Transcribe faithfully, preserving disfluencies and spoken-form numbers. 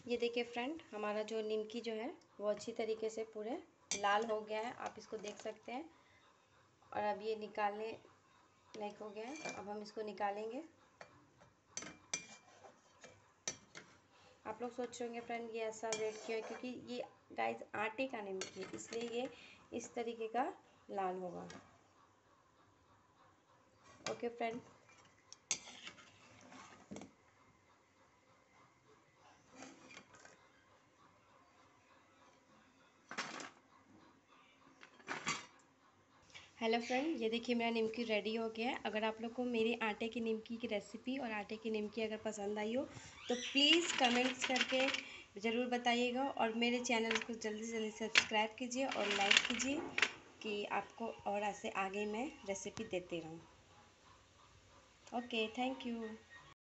ये देखिए फ्रेंड, हमारा जो निमकी जो है वो अच्छी तरीके से पूरे लाल हो गया है, आप इसको देख सकते हैं। और अब ये निकालने लायक हो गया है। अब हम इसको निकालेंगे। आप लोग सोच रहे होंगे फ्रेंड ये ऐसा रेड क्यों है, क्योंकि ये गाइस आटे का निमकी है, इसलिए ये इस तरीके का लाल होगा। ओके फ्रेंड, हेलो फ्रेंड, ये देखिए मेरा निमकी रेडी हो गया है। अगर आप लोग को मेरी आटे की निमकी की रेसिपी और आटे की निमकी अगर पसंद आई हो तो प्लीज़ कमेंट्स करके ज़रूर बताइएगा, और मेरे चैनल को जल्दी से जल्दी सब्सक्राइब कीजिए और लाइक कीजिए कि आपको और ऐसे आगे मैं रेसिपी देती रहूँ। Okay, thank you.